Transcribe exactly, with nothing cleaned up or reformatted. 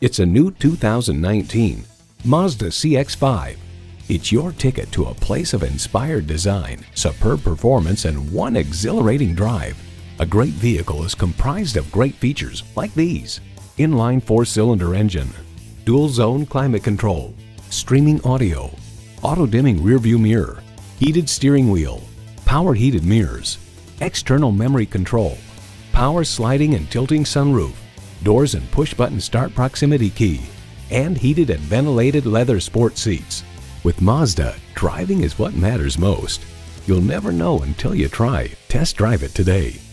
It's a new two thousand nineteen Mazda C X five. It's your ticket to a place of inspired design, superb performance, and one exhilarating drive. A great vehicle is comprised of great features like these: inline four-cylinder engine, dual-zone climate control, streaming audio, auto-dimming rearview mirror, heated steering wheel, power heated mirrors, external memory control, power sliding and tilting sunroof, doors and push-button start proximity key, and heated and ventilated leather sport seats. With Mazda, driving is what matters most. You'll never know until you try. Test drive it today.